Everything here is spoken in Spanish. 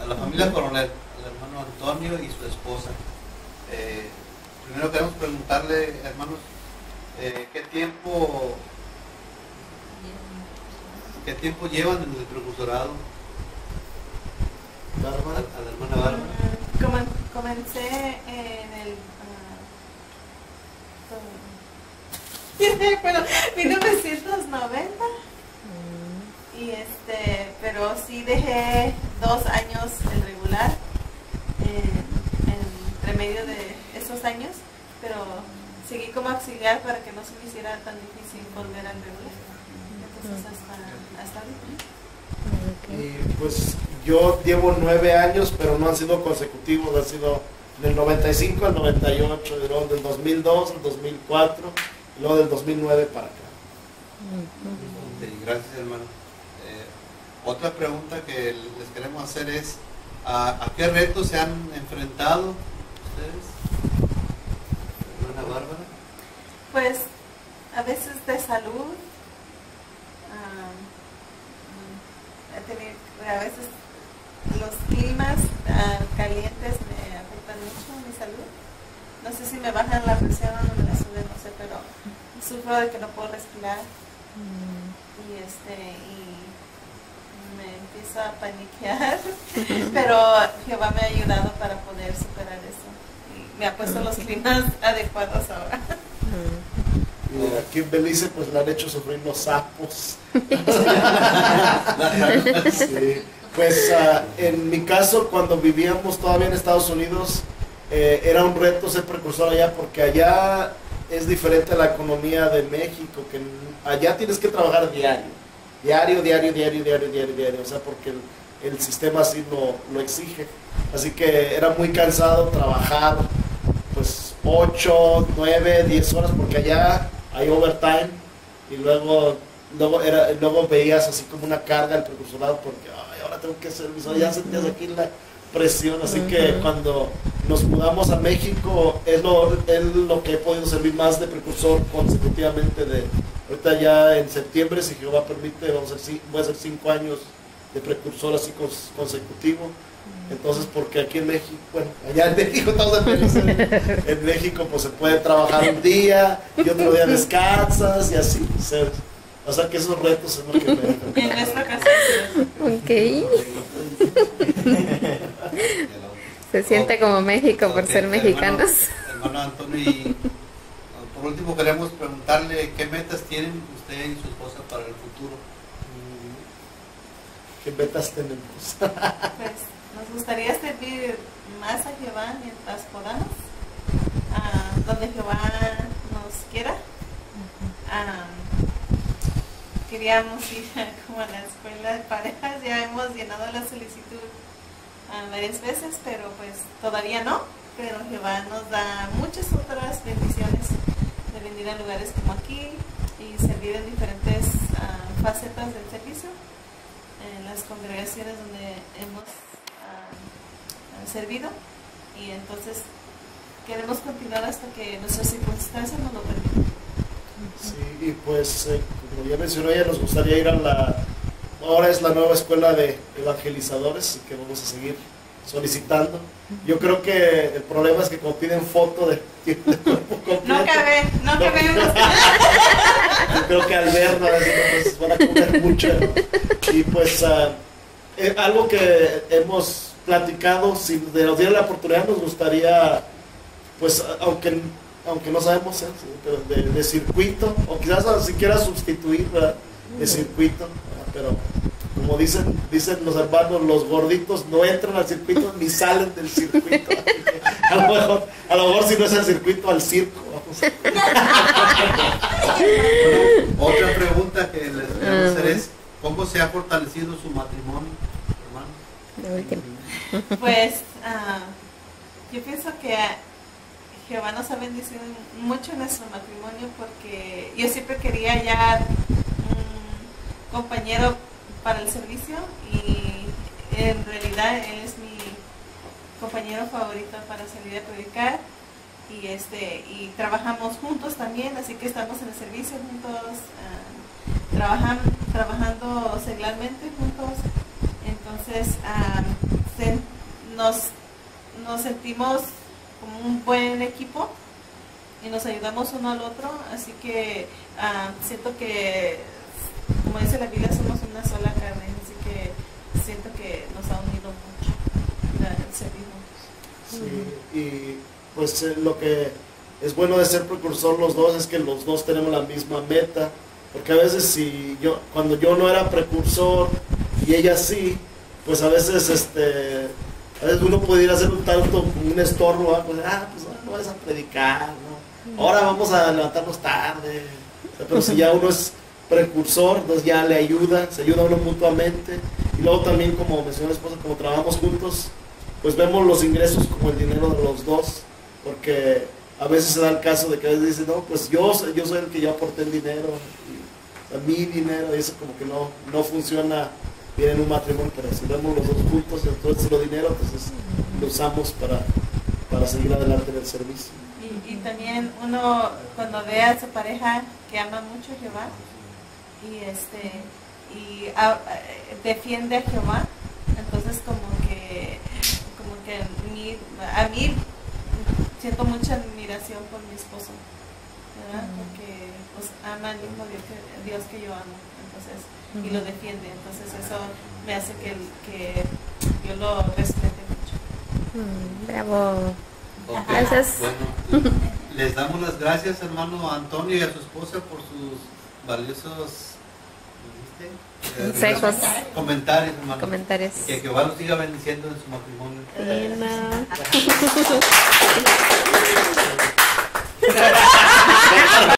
la familia Coronel, al hermano Antonio y su esposa. Primero queremos preguntarle, hermanos, ¿qué tiempo llevan en el precursorado? Bárbara. A la hermana Bárbara. Comencé en el bueno, 1990 y pero sí dejé 2 años el regular entre medio de esos años, pero seguí como auxiliar para que no se me hiciera tan difícil volver al regular. Entonces hasta ahorita. Y pues yo llevo 9 años, pero no han sido consecutivos, han sido del 95 al 98, y luego del 2002 al 2004, y luego del 2009 para acá. Gracias, hermano. Otra pregunta que les queremos hacer es, ¿a qué retos se han enfrentado ustedes? Hermana Bárbara. Pues a veces de salud, a veces los climas calientes me afectan mucho mi salud. No sé si me bajan la presión o me la suben, no sé, pero sufro de que no puedo respirar y me empiezo a paniquear, pero Jehová me ha ayudado para poder superar eso y me ha puesto los climas adecuados ahora. Y aquí en Belice pues le han hecho sufrir los sapos. Sí. Pues en mi caso, cuando vivíamos todavía en Estados Unidos, era un reto ser precursor allá, porque allá es diferente a la economía de México, que allá tienes que trabajar diario, o sea, porque el sistema así lo exige. Así que era muy cansado trabajar pues 8, 9, 10 horas, porque allá hay overtime, y luego veías así como una carga el precursorado, porque ahora tengo que hacer mis horas, ya sentías aquí la presión. Así que cuando nos mudamos a México es lo que he podido servir más de precursor consecutivamente. Ahorita ya en septiembre, si Jehová permite, voy a hacer 5 años de precursor así consecutivo. Entonces, porque aquí en México, bueno, allá en México estamos en México pues se puede trabajar un día y otro día descansas y así. O sea que esos retos es lo que me En nuestra casa. Ok. Se siente como México por ser mexicanos. Hermano Antonio, y por último queremos preguntarle qué metas tienen usted y su esposa para el futuro. ¿Qué metas tenemos? Pues nos gustaría servir más a Jehová mientras podamos, donde Jehová nos quiera. Queríamos ir como a la escuela de parejas, ya hemos llenado la solicitud varias veces, pero pues todavía no, pero Jehová nos da muchas otras bendiciones de venir a lugares como aquí y servir en diferentes facetas del servicio, en las congregaciones donde hemos servido, y entonces queremos continuar hasta que nuestras circunstancias nos lo permitan. Sí, y pues como ya mencionó ella, nos gustaría ir ahora es la nueva escuela de evangelizadores, así que vamos a seguir solicitando. Yo creo que el problema es que como piden foto de cuerpo completo, no cabemos. Yo creo que al ver pues, van a comer mucho, ¿no? Y pues algo que hemos platicado, si nos diera la oportunidad, nos gustaría, pues aunque no sabemos, pero de circuito, o quizás siquiera sustituir, ¿verdad? De circuito, pero como dicen los hermanos, los gorditos no entran al circuito ni salen del circuito. A lo mejor si no es el circuito, al circo. Otra pregunta que les queremos hacer es, ¿cómo se ha fortalecido su matrimonio, hermano? Pues yo pienso que Jehová nos ha bendecido mucho en nuestro matrimonio, porque yo siempre quería hallar un compañero para el servicio, y en realidad él es mi compañero favorito para salir a predicar, y trabajamos juntos también, así que estamos en el servicio juntos, trabajando seglarmente juntos. Entonces nos sentimos como un buen equipo y nos ayudamos uno al otro, así que siento que, como dice la Biblia, somos una sola carne, así que siento que nos ha unido mucho el servir juntos. Sí, y pues lo que es bueno de ser precursor los dos es que los dos tenemos la misma meta, porque a veces cuando yo no era precursor y ella sí, pues a veces uno puede ir a hacer un estorbo, pues no vas a predicar, ¿no? Ahora vamos a levantarnos tarde, pero si ya uno es precursor, entonces ya le ayuda, se ayuda uno mutuamente, y luego también, como mencionó la esposa, como trabajamos juntos, pues vemos los ingresos como el dinero de los dos, porque a veces se da el caso de que a veces dicen, no, pues yo soy el que yo aporté el dinero, mi dinero, y eso como que no funciona bien en un matrimonio, pero si vemos los dos juntos, entonces el dinero, entonces lo usamos para seguir adelante en el servicio. Y también uno, cuando ve a su pareja que ama mucho a Jehová, y defiende a Jehová, entonces como que a mí siento mucha admiración por mi esposo, ¿verdad? Porque pues ama al mismo Dios que yo amo, entonces, y lo defiende, entonces eso me hace que yo lo respete mucho. Bravo. Ok, Gracias. bueno, les damos las gracias, hermano Antonio, y a su esposa por sus valiosos Consejos. comentarios, hermano. Comentarios. Que Jehová los siga bendiciendo en su matrimonio. Sí, no.